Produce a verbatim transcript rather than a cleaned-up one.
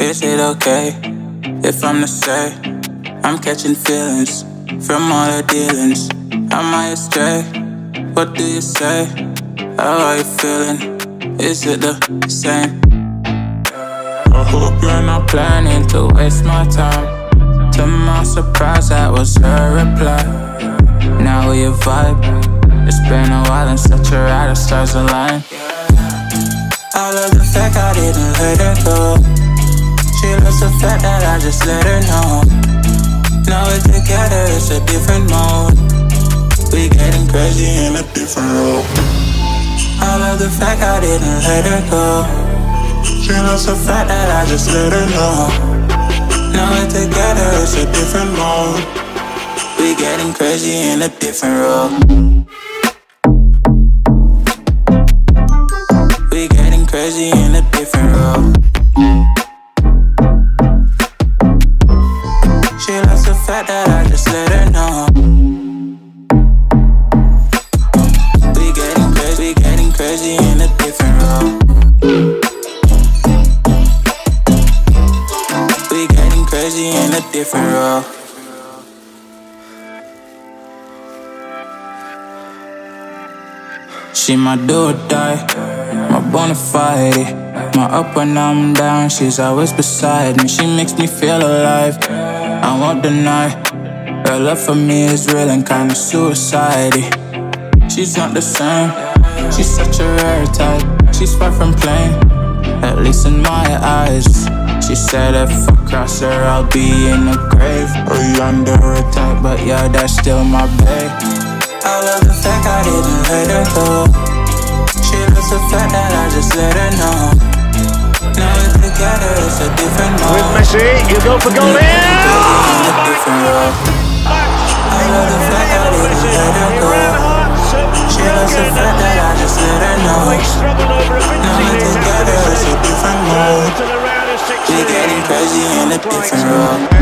Is it okay if I'm to say I'm catching feelings from all the dealings? Am I astray? What do you say? How are you feeling? Is it the same? I hope you're not planning to waste my time. To my surprise, that was her reply. Now we vibe. It's been a while and such a ride, the stars align. I love the fact I didn't let her go. She loves the fact that I just let her know. Now we're together, it's a different mode. We getting crazy in a different role. I love the fact I didn't let her go. She loves the fact that I just let her know. Now we're together, it's a different mode. We getting crazy in a different role. We getting crazy in a different role. She loves the fact that I just let her know. We getting crazy, we getting crazy in a different role. We getting crazy in a different role. She my do or die, my bona fide. My up when I'm down, she's always beside me. She makes me feel alive, I won't deny. Her love for me is real and kinda suicide-y. She's not the same, she's such a rare type. She's far from plain, at least in my eyes. She said if I cross her, I'll be in the grave or under her type, but yeah, that's still my babe. I love the fact I didn't let her go. She loves the fact that I just let her know. Now we're together, it's a different mode. With Messi, you go for goal here! I love the fact I didn't let her go. She loves the fact that I just let her know. Now we're together, it's a different mode. We're getting crazy in a different role.